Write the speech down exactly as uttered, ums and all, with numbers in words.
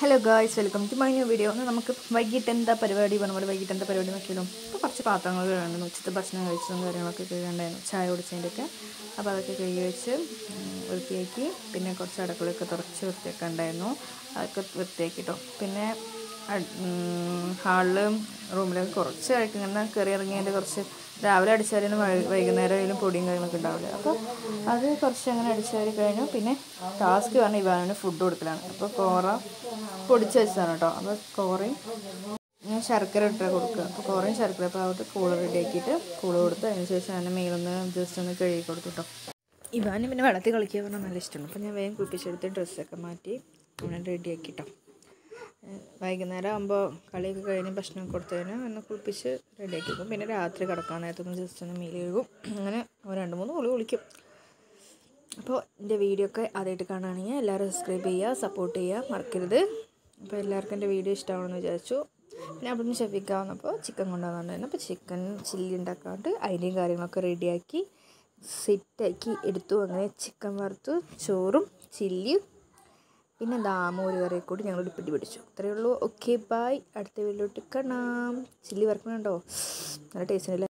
Hello guys, welcome to my new video. ഒന്ന് നമുക്ക് വൈകിട്ട് എന്താ പരിപാടി പറഞ്ഞ പോലെ വൈകിട്ട് എന്താ പരിപാടി നോക്കിയാലും ഇപ്പോൾ കുറച്ച് പാത്രങ്ങൾ കഴുകുന്നു. ഉച്ചത്തെ ഭക്ഷണം കഴിച്ചതും കാര്യങ്ങളൊക്കെ കഴുകണ്ടായിരുന്നു, ചായ കുടിച്ചതിൻ്റെയൊക്കെ. അപ്പോൾ അതൊക്കെ കഴുകി വെച്ച് വൃത്തിയാക്കി. പിന്നെ കുറച്ച് അടുക്കളയൊക്കെ തുറച്ച് വൃത്തിയാക്കാൻ ഉണ്ടായിരുന്നു, അതൊക്കെ വൃത്തിയാക്കിട്ടോ. പിന്നെ ഹാളിലും റൂമിലൊക്കെ കുറച്ച് കഴിക്കുന്ന കയറി ഇറങ്ങിയതിൻ്റെ കുറച്ച് രാവിലെ അടിച്ചാലും വൈകുന്നേരം ആയാലും പൊടിയും കാര്യങ്ങളൊക്കെ ഉണ്ടാവില്ല. അപ്പോൾ അത് കുറച്ച് അങ്ങനെ അടിച്ചാൽ കഴിഞ്ഞു. പിന്നെ ടാസ്ക് പറഞ്ഞാൽ ഇവാന് ഫുഡ് കൊടുക്കലാണ്. അപ്പോൾ കോറ പൊടിച്ച് വെച്ചതാണ് കേട്ടോ. അപ്പോൾ കോറയും ഞാൻ ശർക്കര ഇട്ട് കൊടുക്കുക. അപ്പോൾ കോറയും ശർക്കര പാവത്ത് കൂള് റെഡിയാക്കിയിട്ട് കൂള് കൊടുത്ത് അതിന് ശേഷം അതിനെ മേലൊന്ന് ജസ്റ്റ് ഒന്ന് കഴുകി കൊടുത്തു കേട്ടോ. ഇവാന് പിന്നെ വെള്ളത്തിൽ കളിക്കുക പറഞ്ഞാൽ നല്ല ഇഷ്ടമാണ്. അപ്പോൾ ഞാൻ വേഗം കുളിപ്പിച്ചെടുത്ത് ഡ്രസ്സൊക്കെ മാറ്റി അങ്ങനെ റെഡിയാക്കിട്ടോ. വൈകുന്നേരം ആകുമ്പോൾ കളിയൊക്കെ കഴിഞ്ഞ് ഭക്ഷണം കൊടുത്തതിന് ഒന്ന് കുളിപ്പിച്ച് റെഡിയാക്കി വെക്കും. പിന്നെ രാത്രി കിടക്കാൻ നേരത്തൊന്ന് ജസ്റ്റ് ഒന്ന് മേല് കഴുകും. അങ്ങനെ രണ്ട് മൂന്ന് കുളി കുളിക്കും. അപ്പോൾ എൻ്റെ വീഡിയോ ഒക്കെ ആദ്യമായിട്ട് കാണുകയാണെങ്കിൽ എല്ലാവരും സബ്സ്ക്രൈബ് ചെയ്യുക, സപ്പോർട്ട് ചെയ്യുക മറക്കരുത്. അപ്പോൾ എല്ലാവർക്കും എൻ്റെ വീഡിയോ ഇഷ്ടമാണെന്ന് വിചാരിച്ചു. പിന്നെ അവിടെ നിന്ന് ഷെഫിക്ക വന്നപ്പോൾ ചിക്കൻ കൊണ്ടുവന്നിട്ടുണ്ടായിരുന്നു. അപ്പോൾ ചിക്കൻ ചില്ലി ഉണ്ടാക്കാണ്ട് അതിൻ്റെയും കാര്യങ്ങളൊക്കെ റെഡിയാക്കി സെറ്റാക്കി എടുത്തു. അങ്ങനെ ചിക്കൻ വറുത്തു, ചോറും ചില്ലിയും പിന്നെ എന്താ മോര് കറിയെ കൂടി ഞങ്ങൾ പിടി പിടിച്ചു. അത്രയേ ഉള്ളൂ. ഓക്കെ ബൈ, അടുത്ത വീഡിയോട്ട് കാണാം. ചില്ലി വറുക്കണുണ്ടോ? നല്ല ടേസ്റ്റ് ഉണ്ടല്ലേ.